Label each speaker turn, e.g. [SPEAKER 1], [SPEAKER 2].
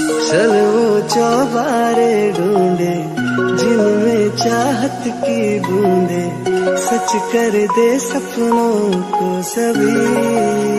[SPEAKER 1] चल वो चौबारे ढूंढे जिनमें चाहत की बूंदे, सच कर दे सपनों को सभी।